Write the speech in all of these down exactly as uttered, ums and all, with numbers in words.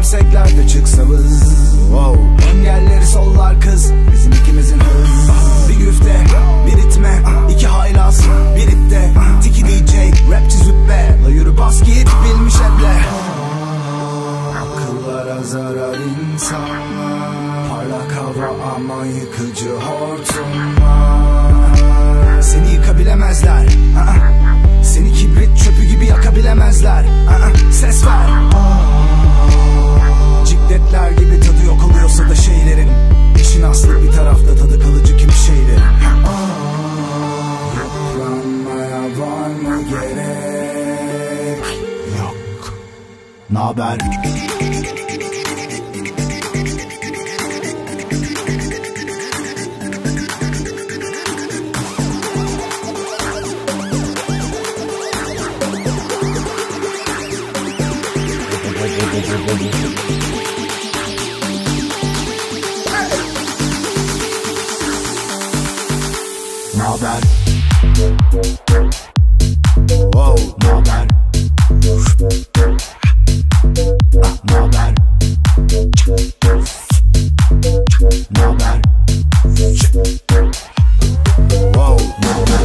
Şimşekler de çıksa vız, wow. Engelleri sollar kız, bizim ikimizin hız. Bir güfte, bir ritme, iki haylaz, bir ipte. Tiki D J, rapçi züppe, la yürü bas git bilmiş eble. Akıllara zarar insanlar, parlak hava ama yıkıcı hortumlar. Seni yıkabilemezler, seni kibrit çöpü gibi yakabilemezler. Ses ver. Cikletler gibi tadı yok oluyorsa da şeylerin, işin aslı bir tarafta, tadı kalıcı kimi şeylerin. Yıpranmaya var mı gerek? Yok. Naber? Naber? Wow, naber? Ah, naber? Naber? Wow, naber?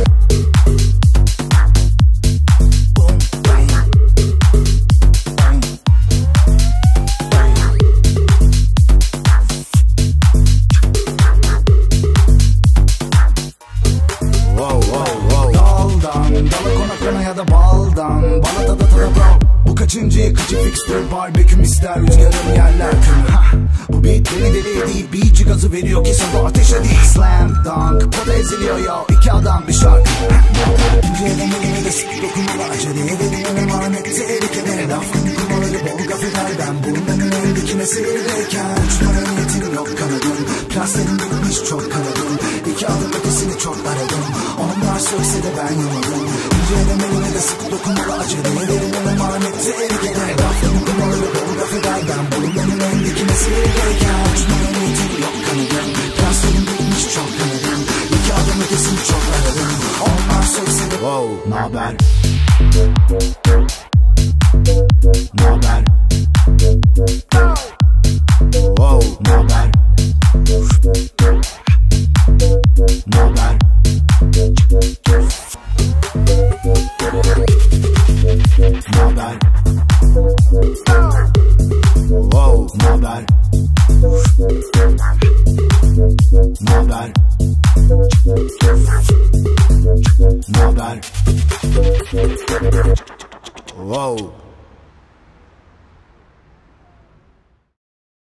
Dala konaklarına ya da baldan, bana da da tada bro. Bu kaçıncı yıkıcı fixture, barbeküm ister rüzgarın yerler kümü. Bu beat beni deli edip iyice gazı veriyor, kesin bu ateşe değil. Slam dunk, poda eziliyor ya, iki adam bir şarkı. İnceden elime de sık dokumalı, acele edelim emanet tehlikede. Lafın kumaları bol gaf eder, ben burnunun en dikine seyirleyken. Uçmaya niyetim yok kanadım, plaslerim bitmiş çok kanadım. İki adım ötesini çok aradım, onlar sökse de ben yamadım. İnceden elime de sık dokumalı, acele edelim emanet tehlikede. Lafın kumaları bol gaf eder, ben burnunun en dikine seyirleyken. Uçmaya niyetim yok kanadım, plaslerim bitmiş çok kanadım. İki adım ötesini çok aradım, onlar sökse de. Wow, naber? Naber? Wow, naber? Naber? Naber? Wow, naber? Naber? Naber? Wow.